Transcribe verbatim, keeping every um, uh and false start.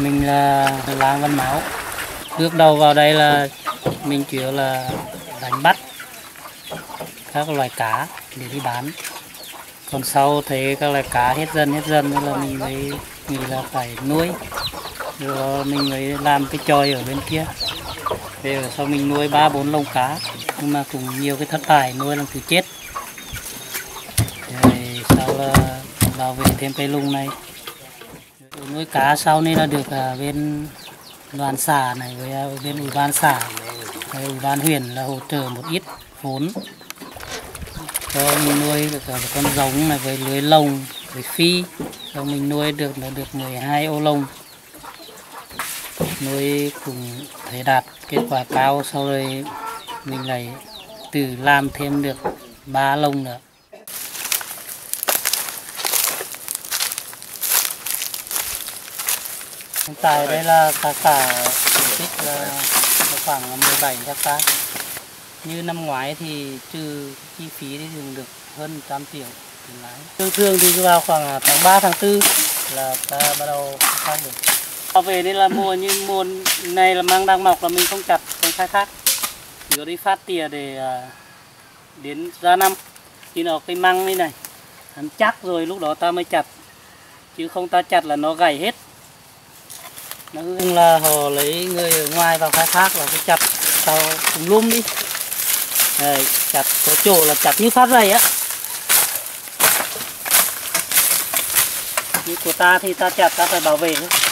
Mình là Làng Văn Máu. Bước đầu vào đây là mình chủ yếu là đánh bắt các loài cá để đi bán. Còn sau thấy các loài cá hết dần hết dần nên là mình mới nghĩ là phải nuôi. Rồi mình mới làm cái chòi ở bên kia. Về ở sau mình nuôi ba bốn lồng cá, nhưng mà cũng nhiều cái thất bại, nuôi làm thứ chết. Rồi sau là bảo vệ thêm cây lùng này. Nuôi cá sau này là được bên đoàn xã này với bên ủy ban xã, với ủy ban huyện là hỗ trợ một ít vốn cho mình nuôi được cả con giống này với lưới lồng với phi. Sau mình nuôi được là được mười hai ô lồng, nuôi cũng thấy đạt kết quả cao. Sau rồi mình lại tự làm thêm được ba lồng nữa. Hiện tại đây là cả cả diện tích là khoảng mười bảy hectare. Như năm ngoái thì trừ chi phí thì dùng được hơn một trăm triệu tiền lãi. Thường thường thì vào khoảng tháng ba tháng tư là ta bắt đầu khai được. Vào về đây là mùa như mùa này là măng đang mọc là mình không chặt, không khai thác. Chỉ có đi phát tỉa để đến ra năm. Khi nào cây măng như này hắn chắc rồi lúc đó ta mới chặt, chứ không ta chặt là nó gãy hết. Nó hư là họ lấy người ở ngoài vào khai thác là cái chặt sau cùng lum đi. Đây, chặt có chỗ là chặt như phát dày á. Như của ta thì ta chặt ta phải bảo vệ thôi.